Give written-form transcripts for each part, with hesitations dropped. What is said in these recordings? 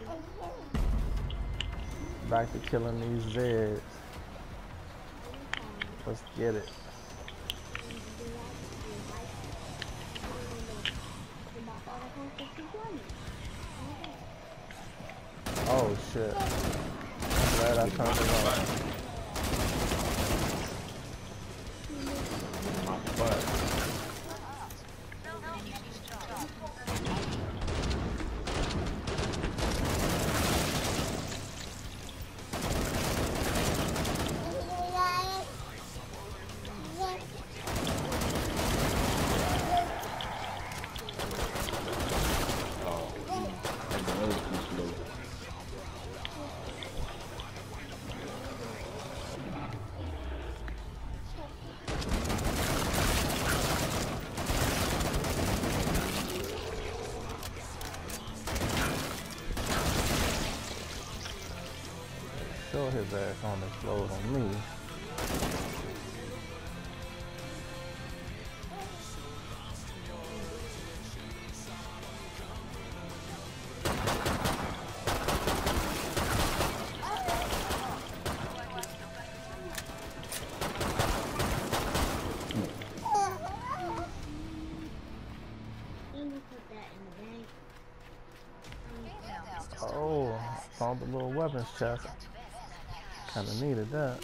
Back to killing these Zeds. Let's get it. Oh shit. I'm glad I turned it on. But sure his ass on explode on me. Oh, found the little weapons chest. Kinda needed that.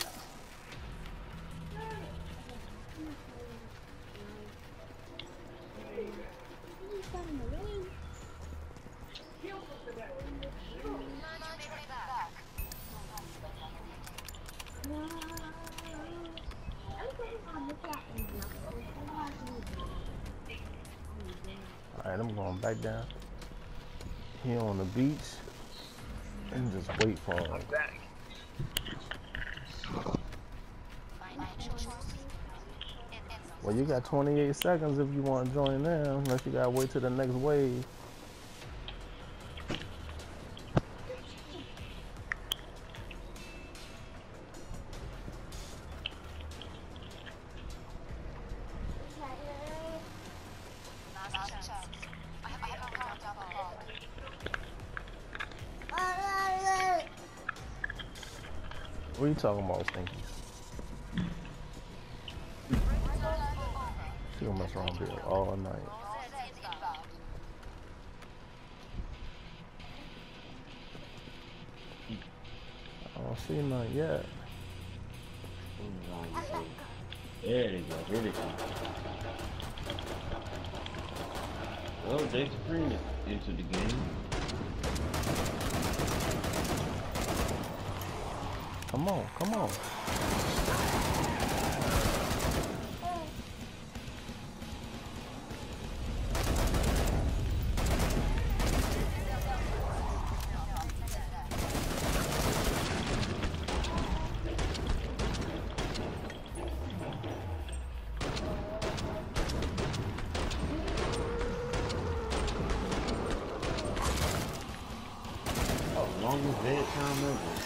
Alright, I'm going back down here on the beach and just wait for it. Well, you got 28 seconds if you want to join them, unless you gotta wait till the next wave. What are you talking about, Stinky? She gonna mess around here all night. I don't see none yet. There they go. Here they come. Well, they bring it into the game. Come on, come on. Longest bedtime ever.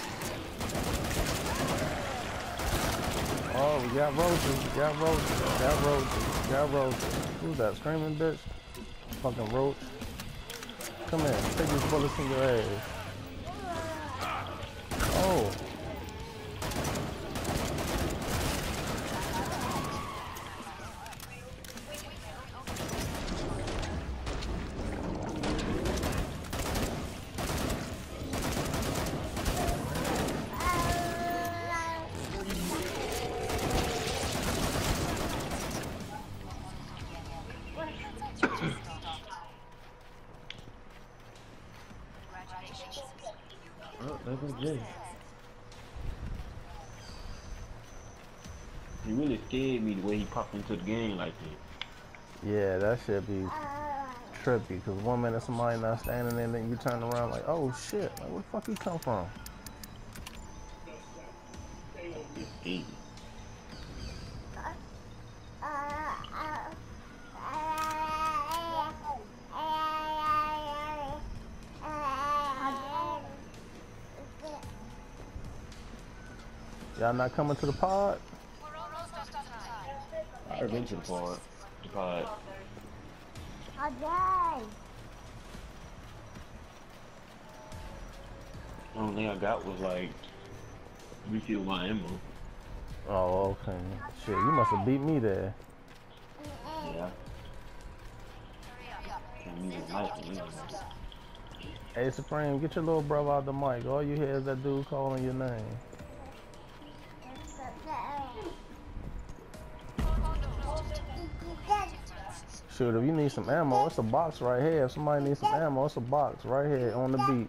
Oh, we got roaches, we got roaches, we got roaches, we got roaches. Who's that screaming bitch? Fucking roach. Come here, take these bullets in your ass. Oh. Oh, there goes Jay. He really scared me the way he popped into the game like that. Yeah, that should be trippy, because 1 minute somebody not standing there, and then you turn around like, oh shit, like where the fuck he come from? It's easy. Y'all not coming to the pod? I already been to the pod. The pod. The only thing I got was like refill my ammo. Oh, okay. Shit, you must have beat me there. Yeah. Can't use a knife anyway. Hey, Supreme, get your little brother out the mic. All you hear is that dude calling your name. Shoot, if you need some ammo, it's a box right here. If somebody needs some ammo, it's a box right here on the beach.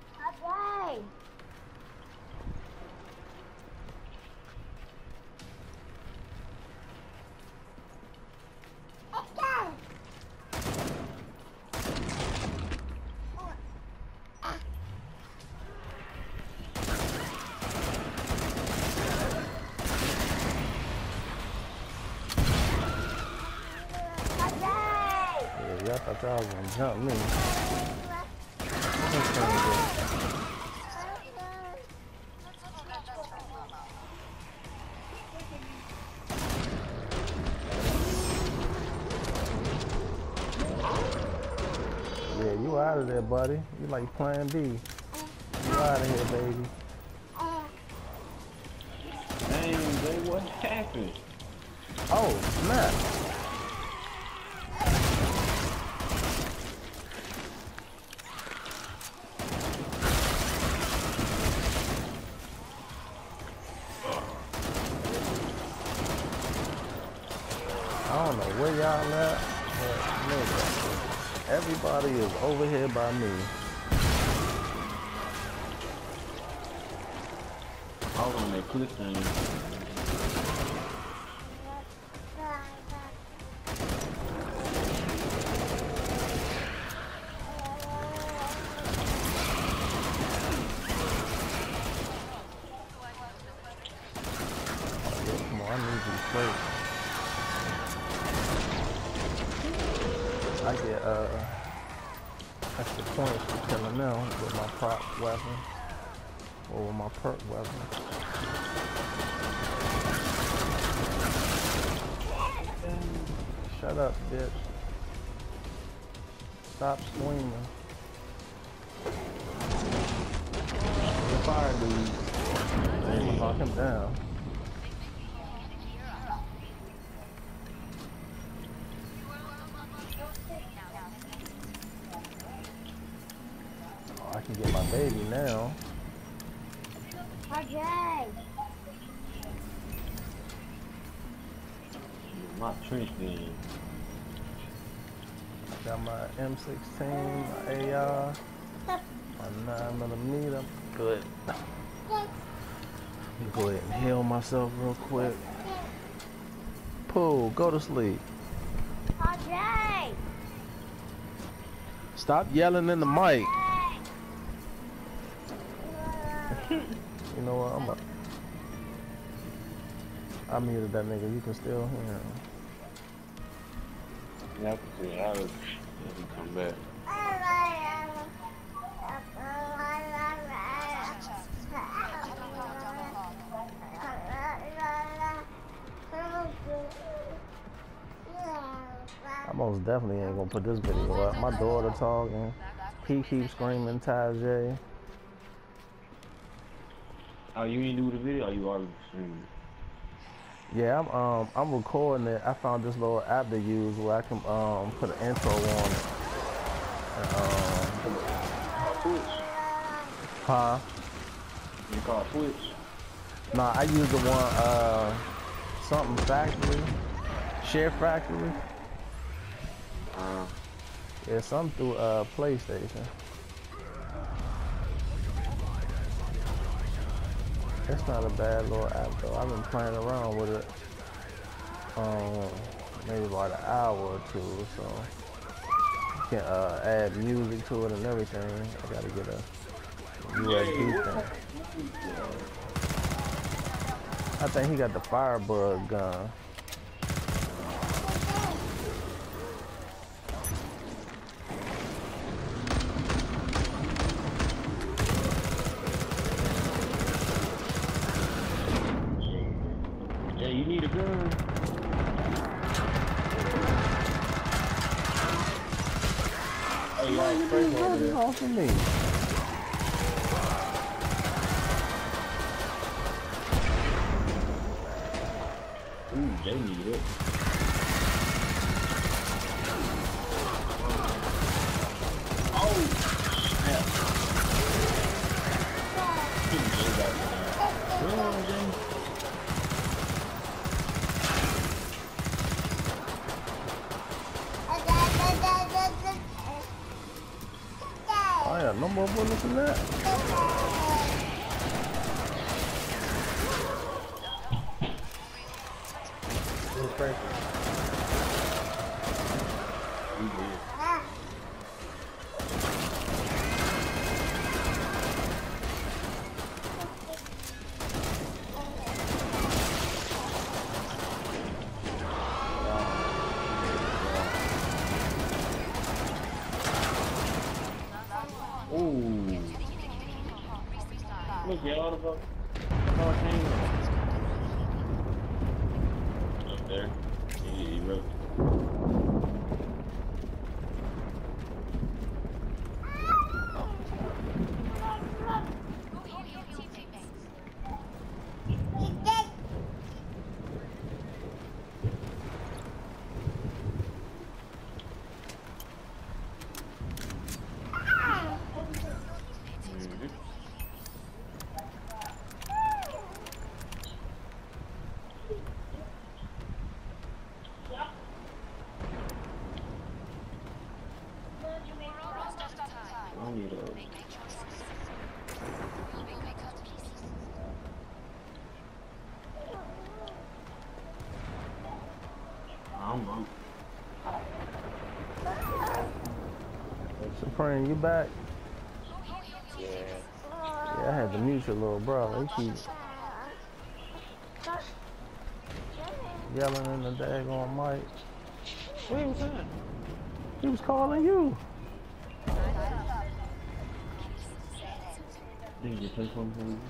Yeah, I thought y'all was gonna jump me. Yeah, you out of there, buddy. You like plan B. You out of here, baby. Dang, babe, what happened? Oh, snap. I don't know where y'all at, but nigga, everybody is over here by me. I was on that cliff thing. Come on, I need you first. I get extra points for killing them with my prop weapon or with my perk weapon. Shut up, bitch. Stop screaming. Fire dude. I'm gonna knock him down. I can get my baby now. Okay. My trench gun. Got my M16, my AR, my 9mm. Good. Go ahead and heal myself real quick. Pooh, go to sleep. Okay. Stop yelling in the mic. You know what? I muted that nigga. You can still hear him. Yeah, I can see how it come back. I most definitely ain't gonna put this video up. My daughter talking. He keeps screaming Tajay. Oh, you didn't do the video, or you already streamed? Yeah, I'm recording it. I found this little app to use where I can put an intro on it. Twitch. Huh? You call it Twitch? Nah, I use the one something factory. Share Factory. Yeah, something through PlayStation. It's not a bad little app though. I've been playing around with it maybe about an hour or two, so you can add music to it and everything. I gotta get a USB thing. I think he got the Firebug gun. Yeah, you need a gun. Hey, Why you being running off of me? They need it. Oh, snap. Oh yeah, no more bullets than that. It's crazy. Ooh. Look, y'all, the fuck. Up there. Yeah, he wrote. I need a... I'm broke. Supreme, you back? Yeah. Yeah, I had to mute your little bro. He keep yelling in the daggone mic. Where was that? He was calling you. Did you play something?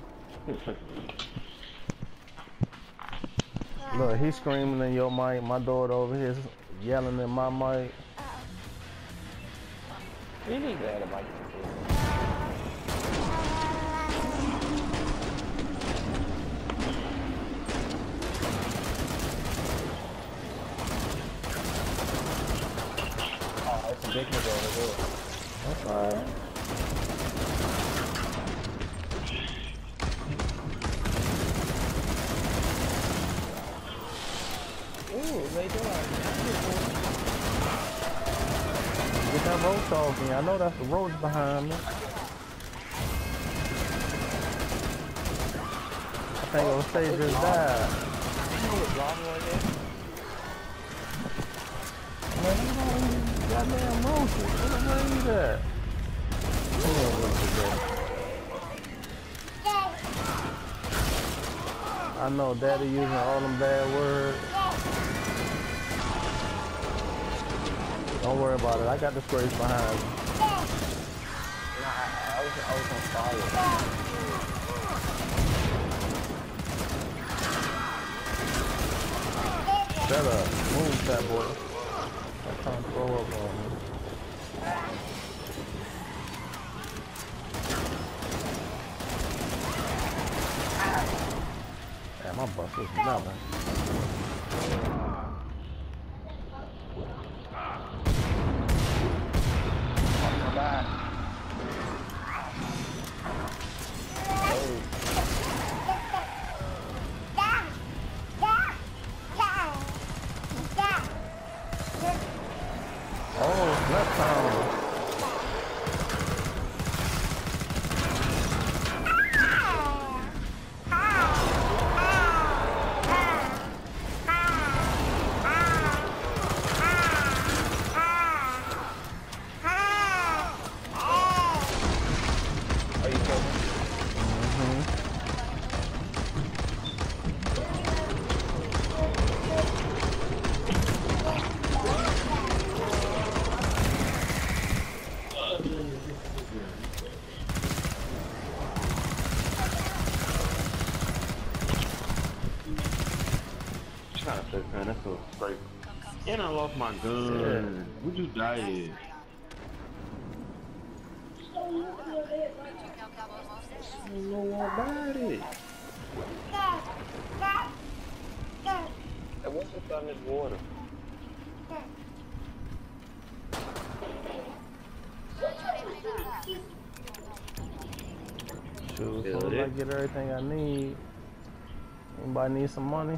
Look, he's screaming in your mic. My daughter over here yelling in my mic. You need to add a mic. Oh, it's a big nigga over there. That's alright. Ooh, they doing. Get that roach off me. I know that's the roach behind me. I think Osage just died. Man, look at all these goddamn roaches. Where the hell is that? Come on, roaches, baby. I know Daddy using all them bad words. Don't worry about it. I got the scrapes behind me. I was on fire. Shut up. Move, fat boy. I'm trying to throw up on me. Man, my bus is nothing. Oh, left pound. Are you coming? Trying to fix, man. That's so straight. And I lost my gun. Would you die? I don't know what about it. It wasn't What's on this water? Shoot, as soon as I get everything I need. Anybody need some money?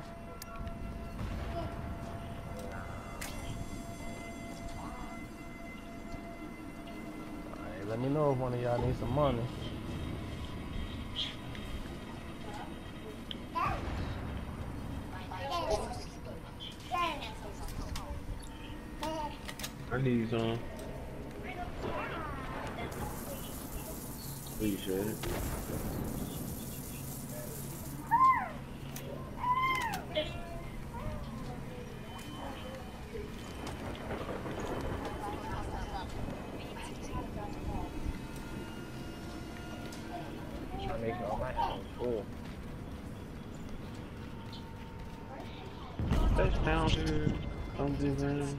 Alright, let me know if one of y'all need some money. I need some. Appreciate it. Make all my house full. Touchdown, dude. Don't do that.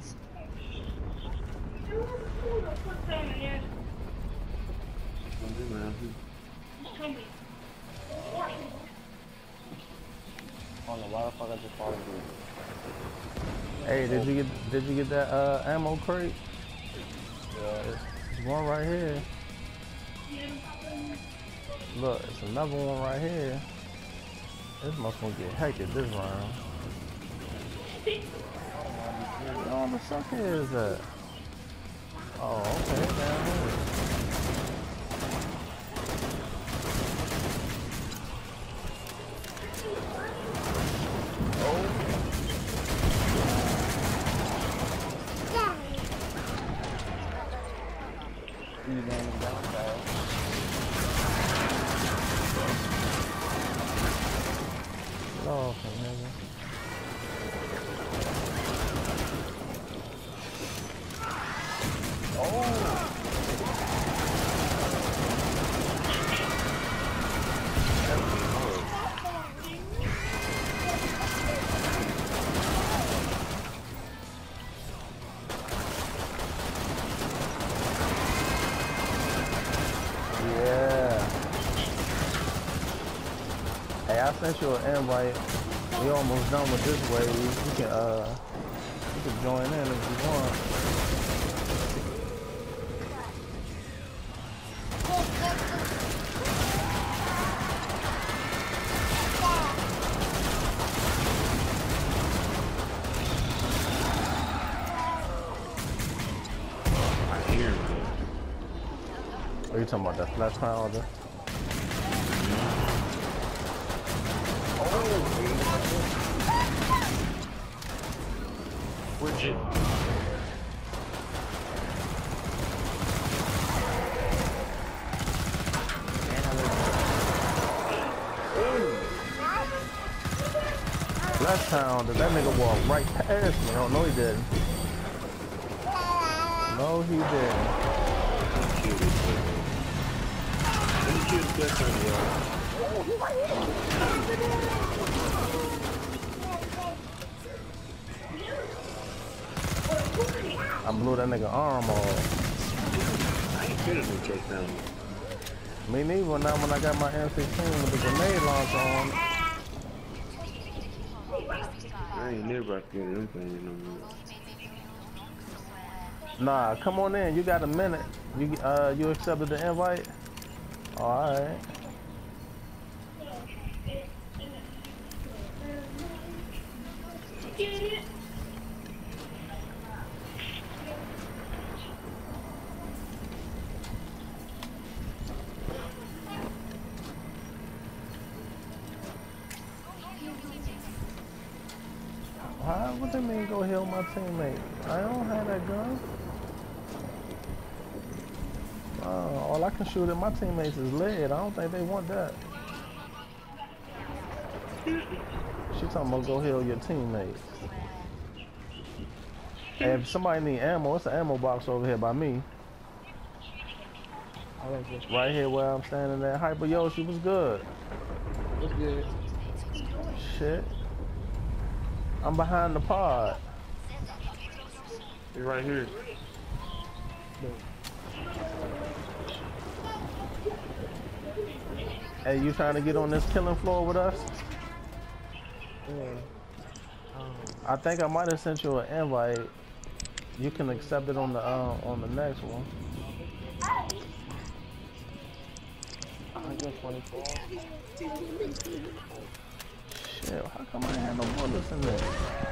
On the motherfucker just falling through. Hey, did you get that ammo crate? Yeah. There's one right here. Look, it's another one right here. This must gonna get hectic this round. Oh, the sucker is that? Oh, okay, down here. Oh, nigga. Yeah. Hey, I sent you an invite. We almost done with this wave. You can join in if you want. Are you talking about that flash powder? Would you? Last time, that nigga walked right past me. Oh, no, he didn't. No, he didn't. I blew that nigga arm off. I ain't feeling no takedown. Me neither. Now when I got my M16 with the grenade launcher on. I ain't never feeling anything no more. Nah, come on in. You got a minute. You accepted the invite? All right. What do you mean go heal my teammate? I don't have that gun. All I can shoot at my teammates is lead. I don't think they want that. She talking about go heal your teammates. Hey, if somebody need ammo, it's an ammo box over here by me. Right here where I'm standing at. Hyper Yoshi, was good? What's good? Shit. I'm behind the pod. He's right here. Hey, you trying to get on this killing floor with us? Yeah. I think I might have sent you an invite. You can accept it on the next one. 124. Shit, how come I ain't had no bullets in there?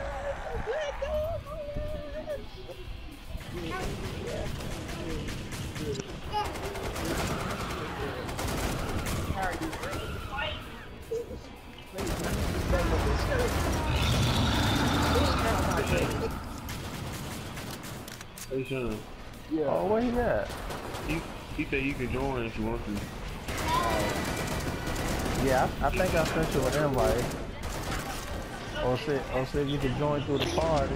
Hey, Sean. Yeah. Oh, where he at? He said you can join if you want to. Yeah, I think I sent you an invite. Or see if you can join through the party.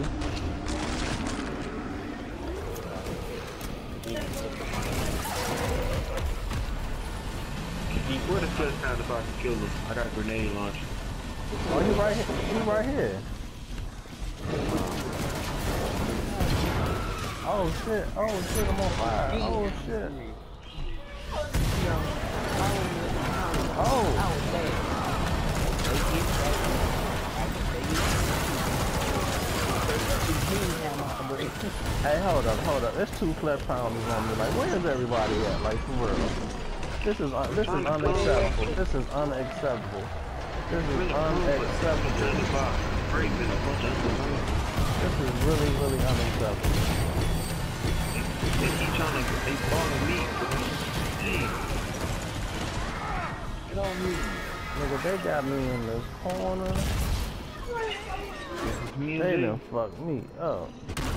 Where the first time if I can kill him? I got a grenade launcher. Oh, he right here. He right here. Oh shit! Oh shit! I'm on fire! Oh shit! Oh! Hey, hold up! There's 2 flesh pounders on me. Like, where's everybody at? Like, for real. This is unacceptable. This is unacceptable. This is unacceptable. This is really, really unacceptable. They keep trying to, they follow me. Get on me. Nigga, they got me in this corner. They done fucked me up.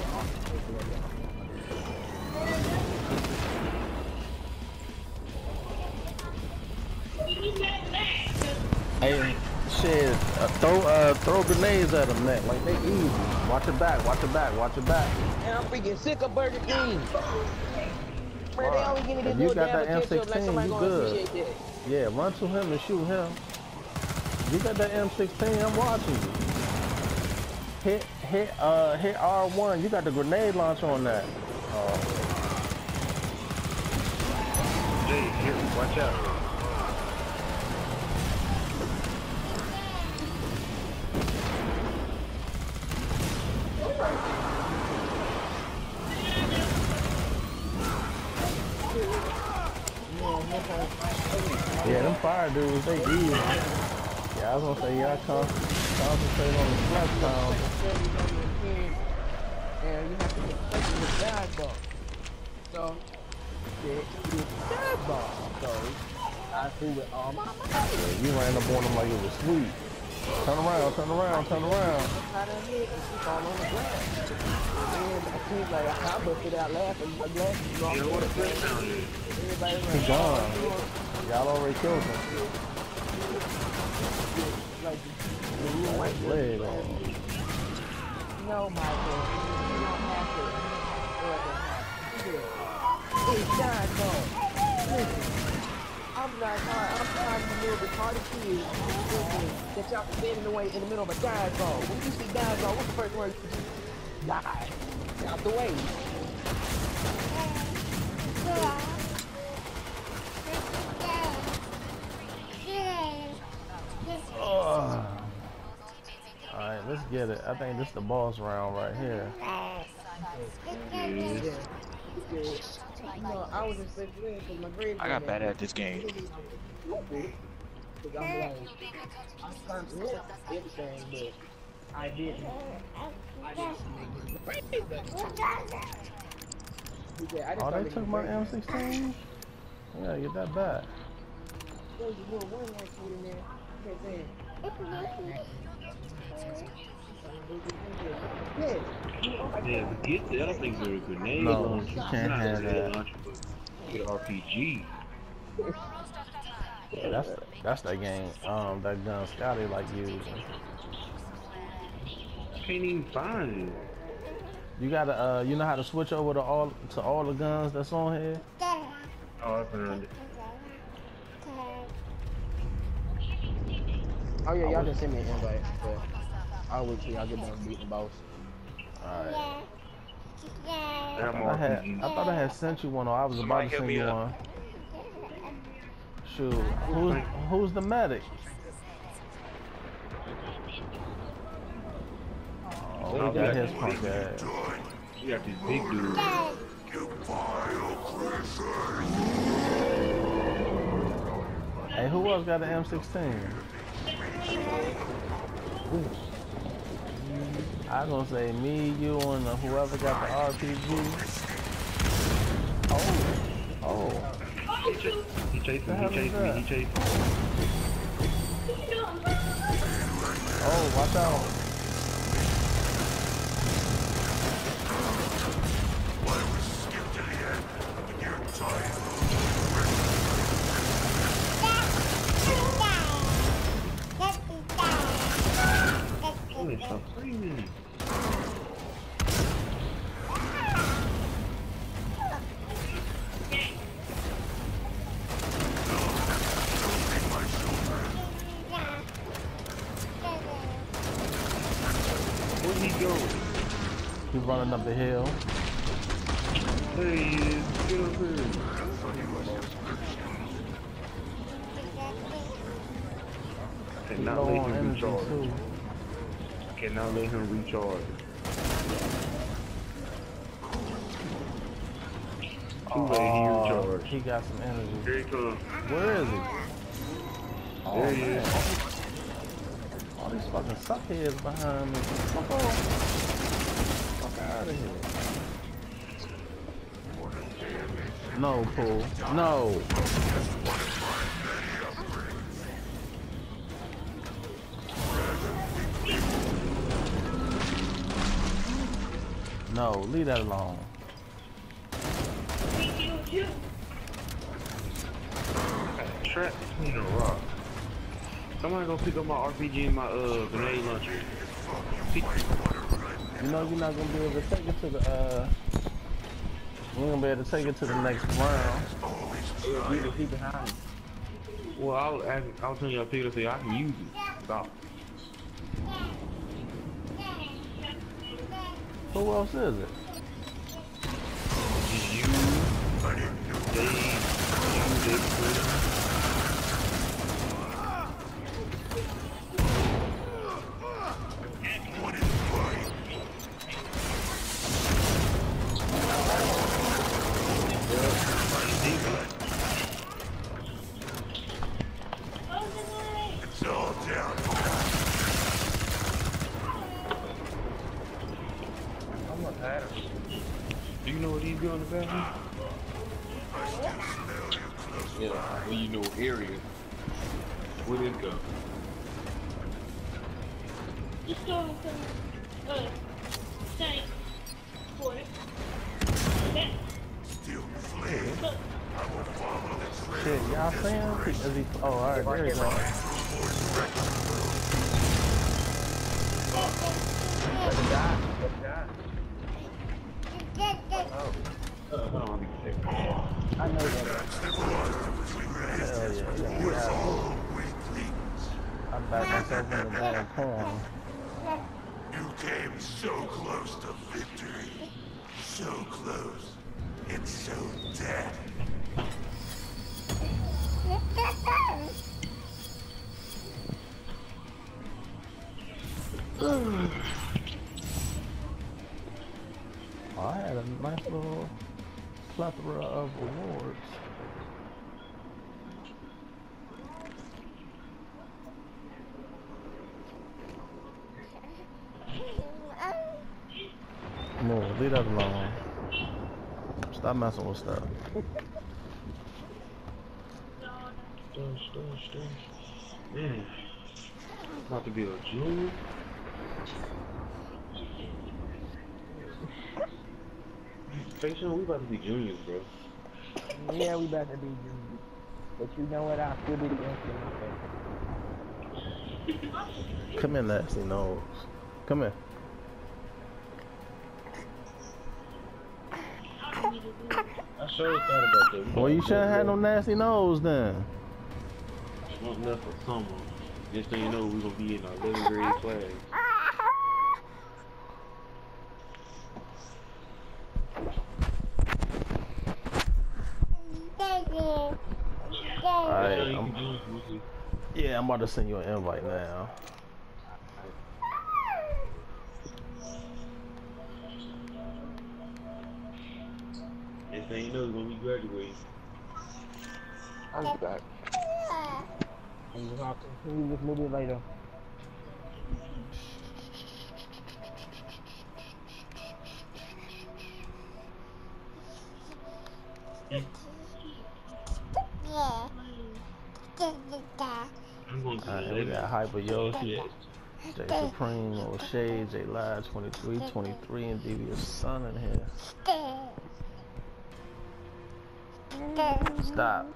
Hey, shit, throw grenades at them, Nick. Like, they easy. Watch your back, watch your back, watch your back. Man, I'm freaking sick of Burger King. Man, they always give me this If you little got that damn ketchup like M16, somebody you gonna good. appreciate that. Yeah, run to him and shoot him. You got that M16, I'm watching you. Hit R1, you got the grenade launcher on that. Jay, here, watch out. Yeah, them fire dudes, they easy. Yeah, I was gonna say, yeah, concentrate on the flesh pound. And you have to get the dive ball. So, it's dive ball. So, I threw it all my money. Yeah, you ran up on them like it was sweet. Turn around, turn around, turn around. I done hit and she fall on the ground. And I seems like I busted out laughing. My glasses off. Yeah, what a flesh pound is. Everybody He gone. Y'all already killed him. like, Like leg on. no, Michael. You don't have to. It's dive ball. Listen. I'm not hard. I'm trying to move the party kids that y'all standing in the way in the middle of a dive ball. When you see dive ball, what's the first word? Die. Out the way. Alright, let's get it. I think this is the boss round right here. No, I was in fifth grade because my grades. I got bad at this game. Because I'm like, I'm trying to look everything, but I didn't. Oh, they took my M16? Yeah, get that back. There's a little one that shit in there. Yeah, get that. I don't think they're a grenade No, launcher. you can't Not a have grenade that. launcher, but get an RPG. Yeah, that's that game, that gun Scotty like using. Can't even find it. You gotta, you know how to switch over to all the guns that's on here? Oh, I found it. Oh yeah, y'all just send me an invite. But I'll wait till y'all get done beating the boss. Alright. That I thought I had sent you one, or I was about to send you one. Shoot, who's the medic? Oh, we got his punk ass. We got these big dudes. Hey, who else got an M16? I was gonna say me, you, and whoever got the RPG. Oh. He chasing me, he chasing me, he chasing me. Oh, watch out. Holy, stop screaming. Where'd he go? He's running up the hill. There he is. Get up here. He's Cannot low let on him energy recharge. too. Cannot let him recharge. Too late, he recharged. He got some energy. Here he comes. Where is he? There he is. All these fucking suckheads behind me. Fuck off. Fuck out of here. No, Pool. No. No, leave that alone. Trap between a rock. Somebody go pick up my RPG and my grenade launcher. You know you're not gonna be able to take it to the you ain't gonna be able to take it to the next round. Well, I was telling you I pick it up so I can use it. Stop. Who else is it? It's you, Dave, Do you know what he's doing about me? Yeah, well, you know area. Where did it go? Just go to tank for it. Okay? Shit, y'all saying? Is he, oh, alright, there you go. I know that. Hell yeah. I backed myself in the damn corner. You came so close to victory. So close. It's so dead. I had a nice little plethora of rewards. No, leave that alone. Stop messing with stuff. Man, about to be a junior. Facial, we about to be juniors, bro. Yeah, we about to be juniors. But you know what? I'll still be the instant. Come here, nasty nose. Come here. I sure thought about that. Well, you shouldn't have no nasty nose then. Want enough for summer. Just so you know, we're gonna be in our 11th grade class. Alright, yeah, I'm about to send you an invite now. Next thing you know, he's gonna be graduating. I'm back. And we'll talk to you this movie later. I'm going to Alright, we got Hyper Yoshi, J Supreme, O'Shea, J Live, 23, and Devious Son in here. Stop.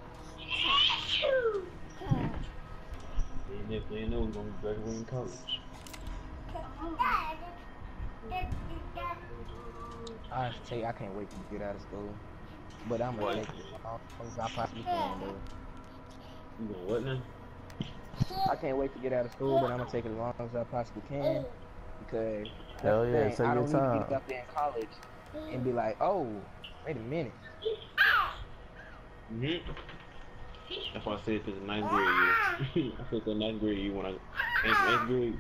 Next thing you know, he's gonna be graduating college. I tell you, I can't wait to get out of school. But I'm gonna take it as long as I possibly can, dude. You gonna what now? I can't wait to get out of school, but I'm gonna take it as long as I possibly can because Hell yeah, take I your don't need to time. get up there in college and be like, oh, wait a minute. That's why I said for the 9th grade year. I said the 9th grade year when I in 8th grade.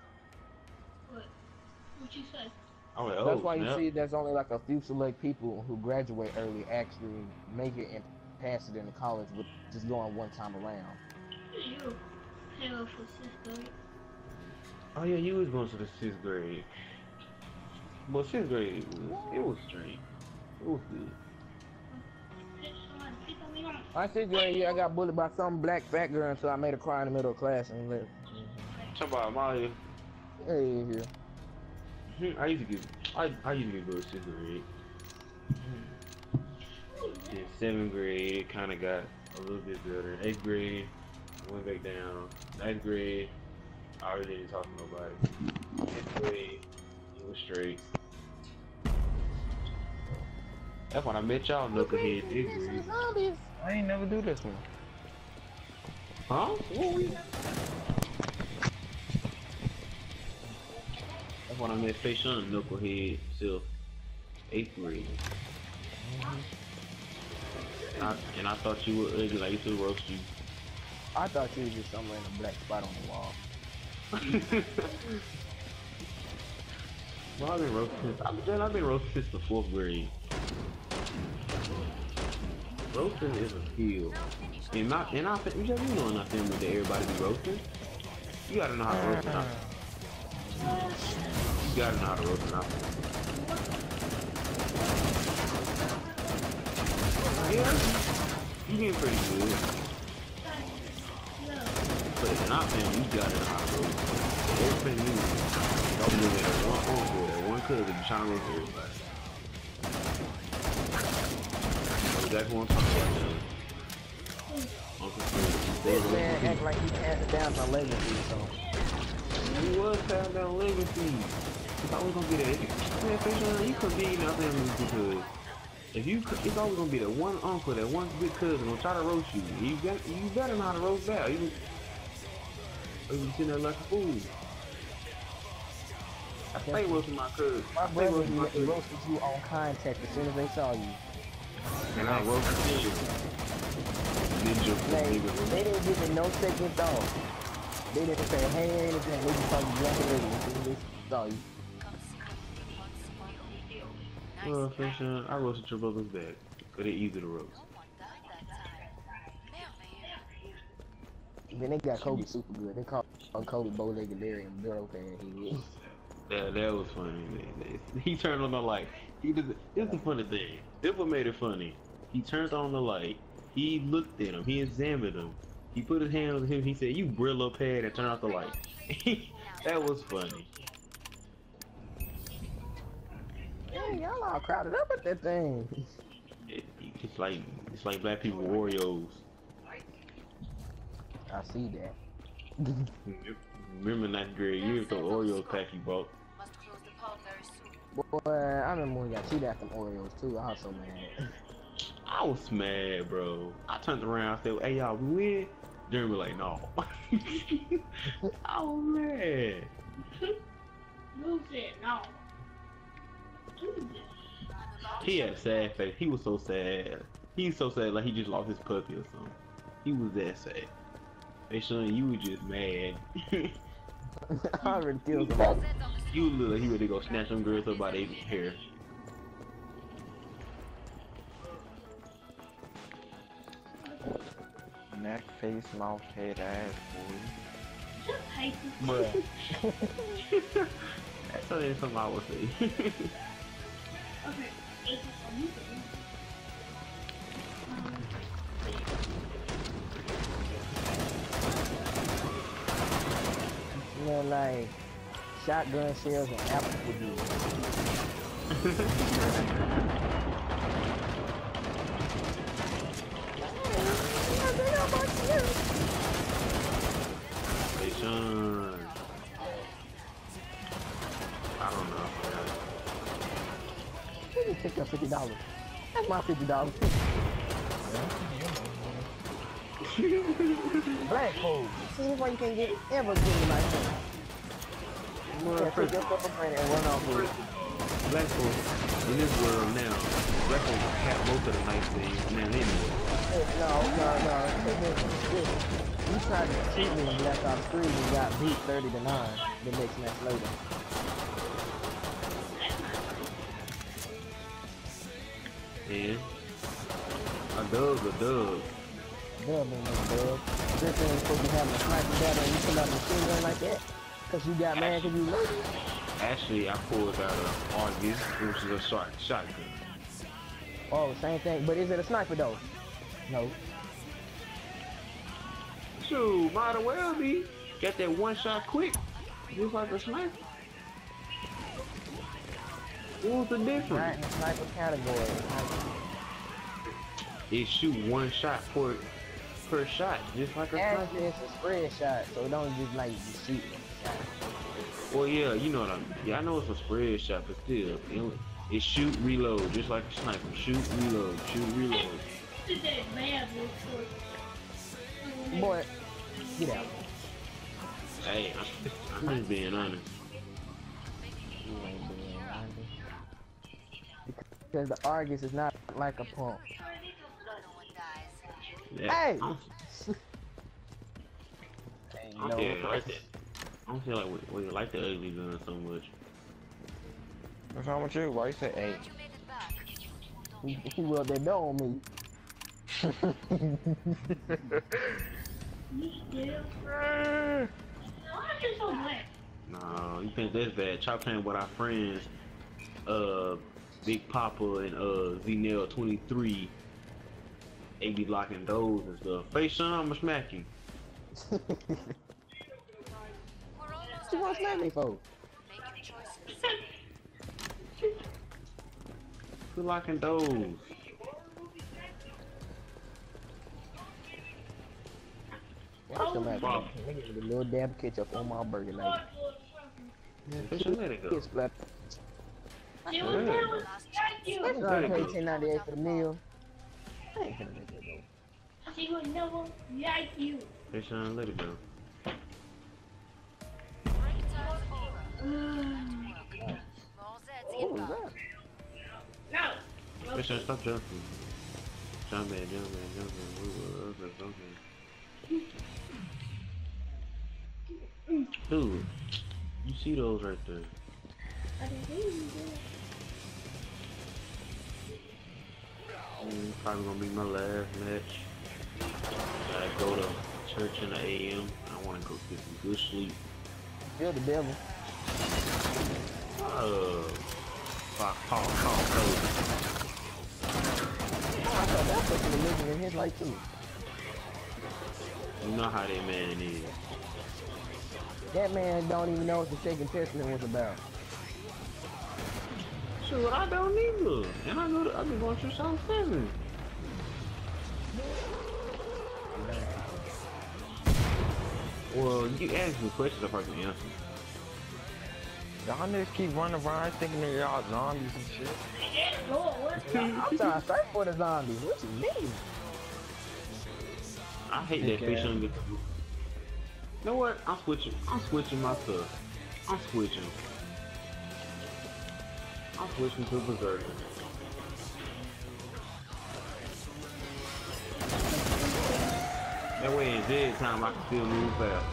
What you say? I was like, oh, That's why you snap. see there's only like a few select people who graduate early actually make it and pass it into college with just going one time around. You hell for 6th grade. Oh yeah, you was going to the 6th grade. But 6th grade, it was straight. It was good. My 6th grade year, I got bullied by some black fat girl until I made her cry in the middle of class and left. Talk about Maya. Yeah. I used to get good at 6th grade. In 7th grade, it kind of got a little bit better. 8th grade, I went back down. 9th grade, I really didn't talk to nobody. 10th grade, it was straight. That's when I met y'all knucklehead niggas. I ain't never do this one. Huh? What we? That's when I met Faison knucklehead till 8th grade. And I thought you were ugly, like you should roast you. I thought you was just some random black spot on the wall. Well, I've been roasting since the 4th grade. Roasting is a skill. You know in our family that everybody be roasting. You gotta know how to roast now. You gotta know how to roast now. Yeah, you getting pretty good. But in our family, you gotta know how to roast. Everything you don't do that one uncle, that one cousin, you trying to roast everybody. That's what I'm talking about now. This man act like he passed down my legacy, so. He was passing down legacy. I thought we was gonna get it. Man, Faison, you could be in our family because it's always gonna be that one uncle, that one big cousin will try to roast you. You better know how to roast back. You sitting there like a fool. I stay roasting my cousin. My brother roasted you on contact as soon as they saw you. And I roasted you. Ninja. They didn't give it no second thought. They didn't say, hey, anything. They just told you young lady as soon as they saw you. Well, Faison, I roasted your brother's back. But they're easy to roast. Then they got Kobe super good. They called Kobe bow-legged Larry and Bill fan. Yeah, that was funny, man. He turned on the light. This is the funny thing. This what made it funny. He turned on the light. He looked at him. He examined him. He put his hand on him. He said, "You Brillo pad," and turned off the light. That was funny. Hey, y'all all crowded up at that thing. It's like black people with Oreos. I see that. Remember 9th grade? You remember the Oreo pack you bought? Boy, I remember when we got cheated at them Oreos too. I was so mad. I was mad, bro. I turned around and said, "Hey, y'all, we win?" Jeremy was like, "No." I was mad. You said no. He had a sad face. He was so sad. He's so sad, like he just lost his puppy or something. He was that sad. Hey, Sean, you were just mad. I already killed him. You look like he ready to go snatch them girls up by their hair. Neck, face, mouth, head, ass, boy. Just paper. Bruh. That's something I would say. Okay. Paper for me. You know, like shotgun shells and apple juice. Hey, Sean. I don't know. Let me take your $50. That's my $50. Black hole. See why you can't get ever get me like that. Yeah, take your stuff for granted and run off with it. Black folks in this world now, black folks have most of the nice things now anyway. No. You tried to cheat me in Black Ops 3 and got beat 30 to 9 the next match later. Yeah. A dub. Dub ain't no dub. This ain't supposed to have a sniper battle and you pull out a machine gun like that. Cause you got mad cause you loaded. Actually, I pulled out a Argus, which is a shotgun. Oh, same thing. But is it a sniper though? No. Shoot, might as well be. Got that one shot quick, just like a sniper. What's the difference? Right in the sniper category. It shoot one shot per shot, just like a Actually, sniper. it's a spread shot, so it don't just like you shoot. Well, yeah, you know what I mean. Yeah, I know it's a spread shot, but still, it shoot, reload, just like a sniper. Shoot, reload, shoot, reload. This is that bad boy. Boy, get out. Hey, I'm just being honest. You ain't being honest. Because the Argus is not like a pump. Yeah, Hey! I don't No. feel like that. I don't feel like we like the ugly gun so much. What's wrong with you? Why you say 8? He rubbed that door on me. You still? Why are you so black? No, you think that's bad. Try playing with our friends, Big Papa and Z-Nail 23. They be locking doors and stuff. Face son, I'ma smack you. What you want to smack me for? Who locking doors? Watch them at me. Nigga with a little dab of ketchup on my burger like Yeah, face son, let it go. kiss splat. It was never like you. That's not pay $10.98 for the meal. I ain't finna make that though. She would never like you. Face son, let it go. What was that? No. Face son, stop jumping. Jumping. Dude, you see those right there. I didn't hear you. Probably gonna be my last match. Gotta go to church in the AM. I wanna go get some good sleep. You're the devil. Call code. I thought that person was living in his life too. You know how that man is. That man don't even know what the Second Testament was about. Shoot, I don't either. And I've been going through Psalm 7. Well, you ask me questions if I can answer. Y'all niggas keep running around thinking that y'all zombies and shit. Lord, what's I'm trying to search for the zombies. What you mean? I hate that fish on the. You know what? I'm switching my stuff. I'm switching to Berserker. That way in dead time I can still move fast.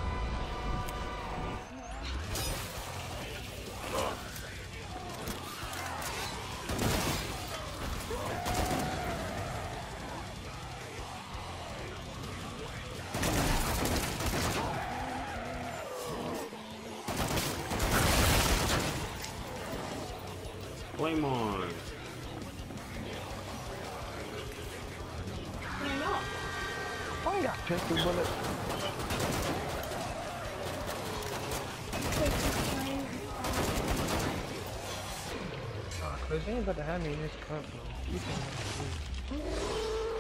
Flame on. I ain't got pistol bullets. Chris, you ain't about to have me in this cup, bro. You can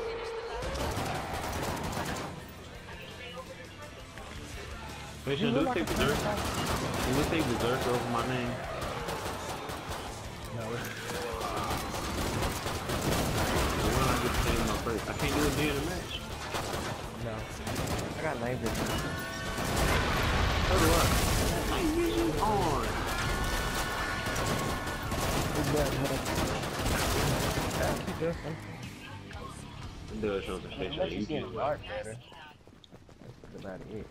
Patient, do take Berserk. Do we take Berserk over my name? No. When I get to name my first, I can't do it during the match. No. I got night vision. So do I. Night vision on. Who's that, man? That's different. It does show the station on YouTube. Dark better. That's about it.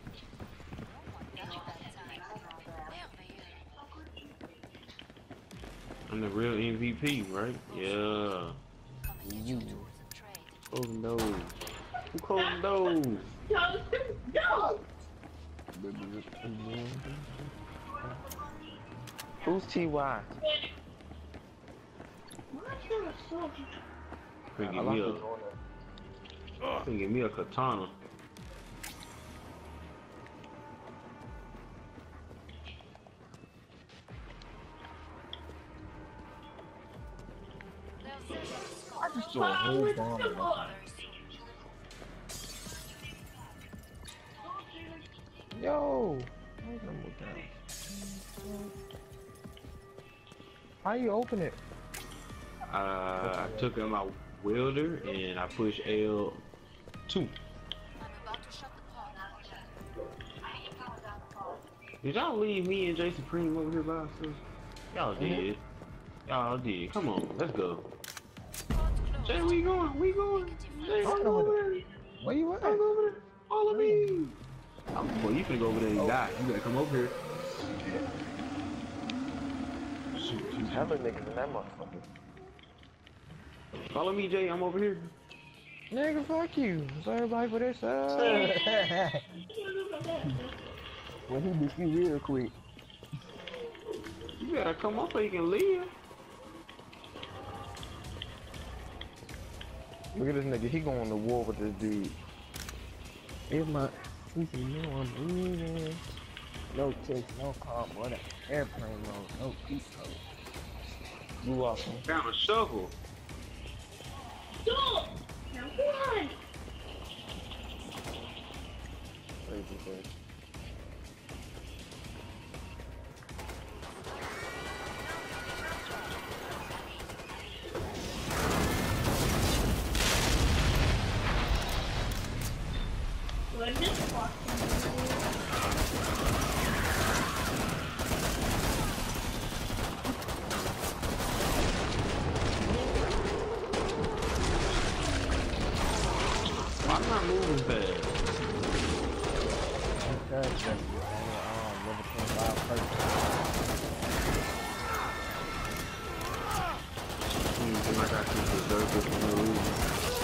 I'm the real MVP, right? Yeah. You. Oh no. Who closed those? No! Who's TY? Give me a katana. I just saw a whole bomb. Yo! How you open it? I took out my welder and I pushed L2. Did y'all leave me and Jay Supreme over here by ourselves? Y'all did. Y'all did. Come on, let's go. Jay, where you going? Where you going? Jay, I'm over there. Where you at? I'm over there. Follow me. Boy, you finna go over there and die. You gotta come over here. Hella niggas in that motherfucker. Follow me, Jay. I'm over here. Nigga, fuck you. So everybody for this When he beat you real quick. You gotta come up so you can live. Look at this nigga, he going to war with this dude. If my, he said, no, I'm leaving. No text, no call, what an airplane mode, no peace code. You welcome. Found a shovel. Stop! Now one! Crazy thing. What is fucking I'm not moving fast. Because that's level 25 person. I got you deserve for no reason.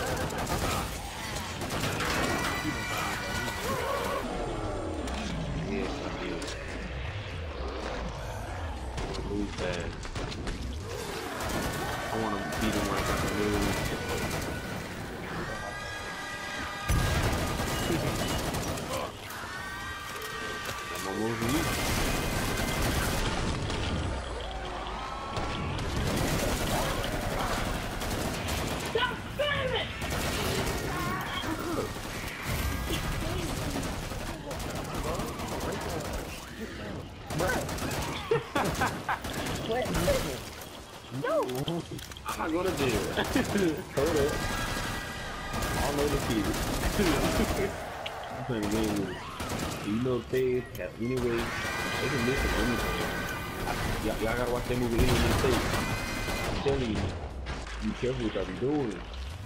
Yes, I did. Move fast. I want to be the one that can move. I'm gonna move you. Stop spamming! I'm not going to jail. Hold up. I know the kids. I'm playing the game with it. You know if they have any way, they can listen to anything. Y'all gotta watch that movie Any Mistake. I'm telling you, be careful what y'all be doing.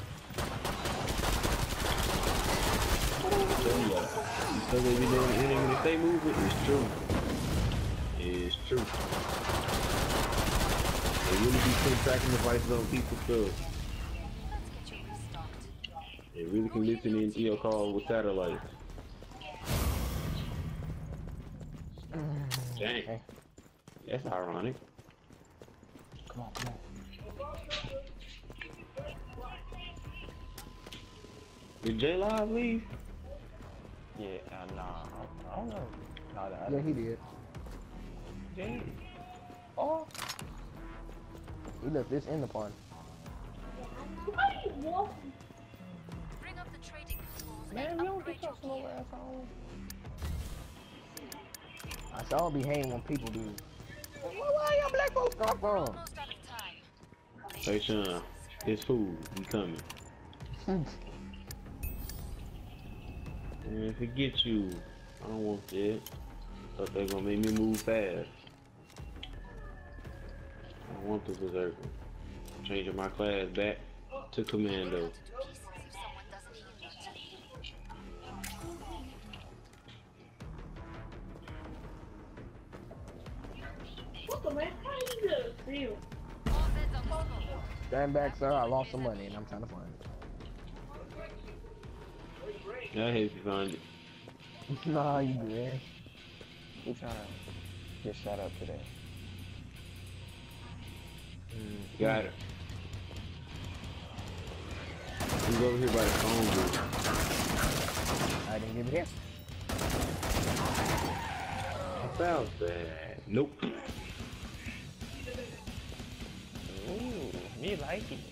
I'm telling y'all. You say they be doing Any Mistake movie, it's true. It's true. They really be putting tracking devices on people's stuff. They really can listen in your call with satellite. Dang. That's ironic. Come on, come on. Did J Live leave? Yeah, nah, I don't know. Nah, Yeah, he did. Jay. Oh, He left this in the party. Bring up the trading controls man, and you don't upgrade get your your slow gear. ass on. I saw be hating when people do. Why y'all black folks come from? Almost out of time. Hey Sean, it's food. He coming. Man, forget you. I don't want that. Thought they gonna make me move fast. I don't want the berserker. Changing my class back to commando. To pieces if someone doesn't heal it. What the man? How you good? Feel? All heads on the smoke. Stand back, sir. I lost some money and I'm trying to find it. I hate to find it. Nah, you good. We trying to get shot up today. Got it. He's over here by the phone booth. I didn't give it here. I found that. Nope. Ooh, me like it.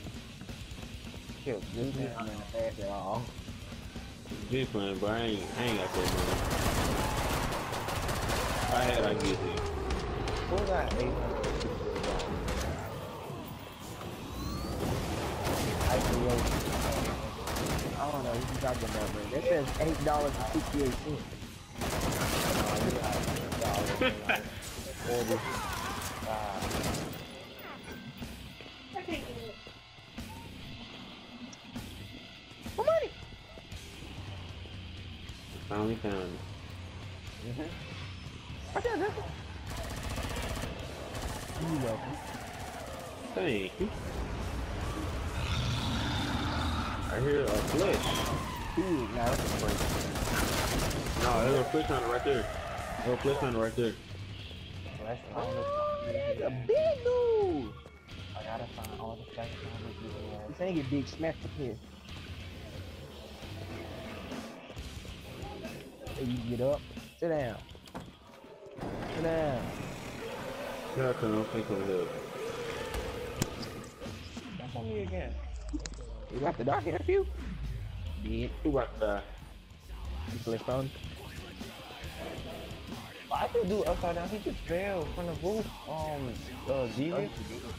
Kill This this is man. not fast at all. Just playing, but I ain't got that money. If I had, I get it. Who got 800? I don't know what you talking about, man. That says $8.68. I can't get it. My money! Finally found it. I got nothing. You welcome. Thank you. I hear a flesh. Nah, that's a break. No, there's a flesh hunter right there. There's a flesh hunter right there. That's all the That's a big dude! I gotta find all the facts on the This ain't get big smacked up here. Hey, you get up. Sit down. Sit down. Here I come. Take some help. That's on me again. You got the dark hair few? Did. Who about to die? You flipped on? I could do upside down. He just fell from the roof. Devious.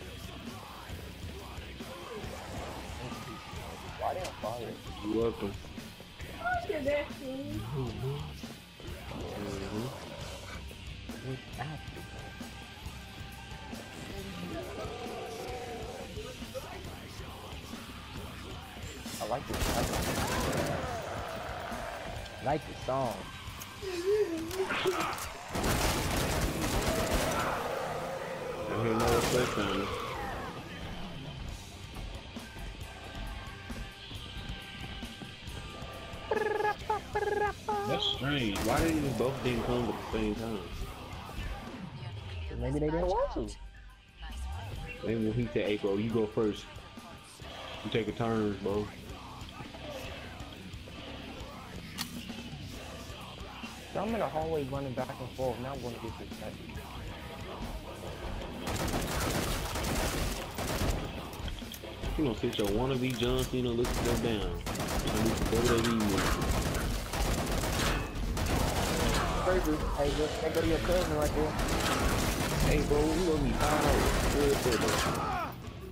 Why they on fire? You're welcome. Look at that food. I like this. I like the song. I hear another flesh hunter. That's strange. Why didn't they both didn't come at the same time? Maybe they didn't want to. Maybe when he said, "Hey, bro, you go first. You take a turn, bro." So I'm in the hallway running back and forth. Now I'm gonna get this back. You gonna sit your wannabe John Cena looking them down. I need to go to WWE. Crazy. Hey, look, they go to your cousin right there. Hey, bro, you gonna be $5. Real quick.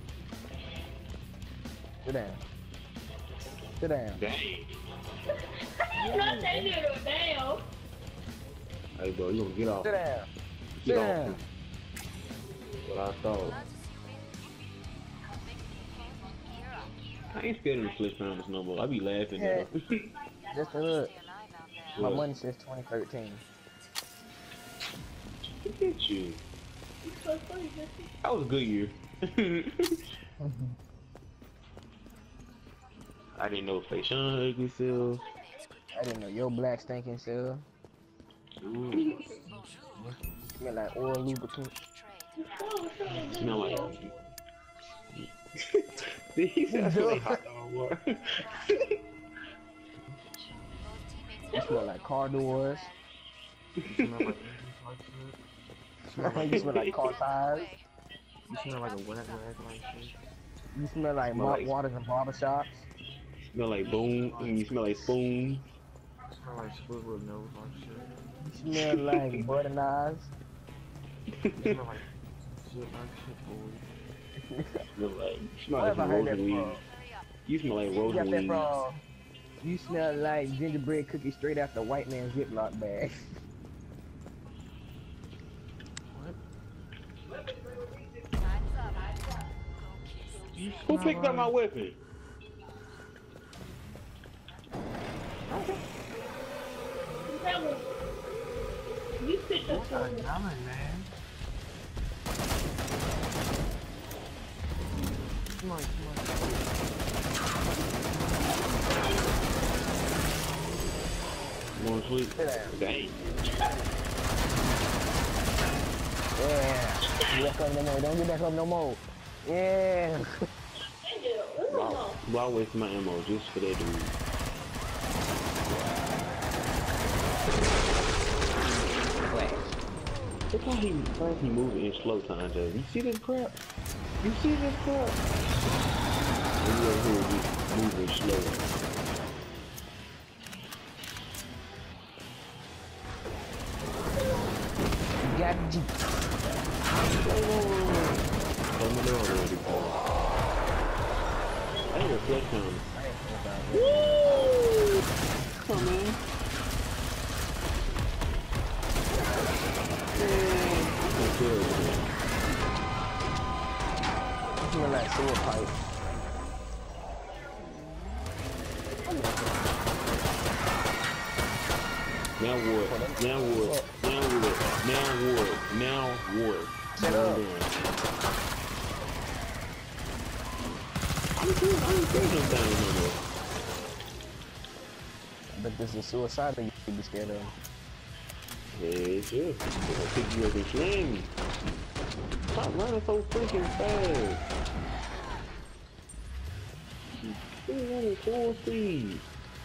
Sit down. Sit down. Dang. You know they did it now. Hey, bro, you gonna get off. Sit down. Get Sit off. down. What I thought. I ain't scared of the flesh pounders no more. I be laughing at them. Just a look. My What? money says 2013. Look at you. It's so funny, Jesse. That was a good year. I didn't know Fayshawn ugly self. I didn't know your black stinking self. Ooh. Smell like oil lubricant. Smell like. He sounds like hot dog water. You smell like car doors. You smell like like shit. You smell like car tires. You smell like a wet rag like shit. You smell like Smell mop like- waters and barbershops. Smell like boom. You smell like spoon. You smell like Squidward nose like shit. You smell like butter knives. You smell like shit like shit, boy. Smell Where like have I some heard that roasted weed. from? You smell like You got roasted that weed. from? You smell like gingerbread cookies straight out the white man's Ziploc bag. You Who smell picked up my like- weapon? You picked up What's that yelling, man? Come on, come on. You want to sleep? Dang. Yeah. Get back up no more. Don't get back up no more. Yeah. Why waste my ammo just for that dude? Look how he moving in slow time, Jay. You see this crap? You see this crap? And you over here just moving slow. Got you. Come on already, Paul. I need a flex on. Woo! Come on, man. That's good, man. I smell like sewer pipe. Now wood. Now wood. Now wood. Now wood. Now wood. Shut up. I ain't doing no thing no more. But this is suicidal you be scared of. Hey, sure. I'll pick you up and slam me. Stop running so freaking fast. You're running full speed.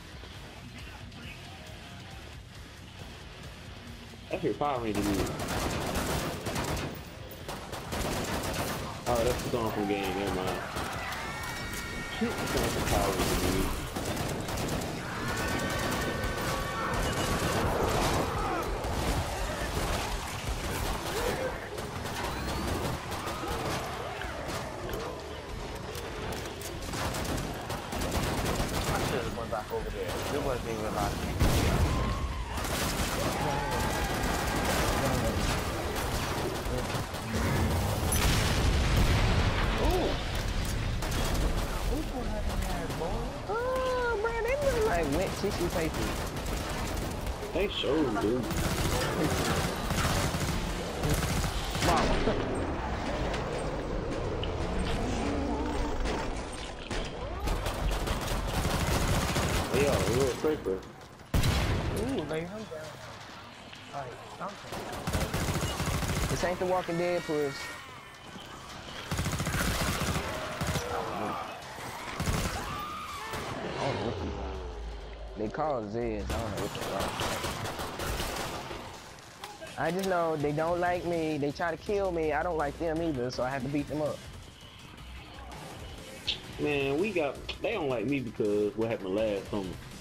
That's your Power Ranger move. Oh, that's the song from game, never mind. Shit, that's not the Power Ranger move. I should have went back over there. It wasn't even like Oh, man, they look like wet tissue paper. They sure do. Mama. They are real paper. Ooh, lay him down. Alright, something. This ain't the Walking Dead push. I don't know what they call Zeds. I don't know what they call. I just know they don't like me. They try to kill me. I don't like them either, so I have to beat them up. Man, they don't like me because what happened last summer.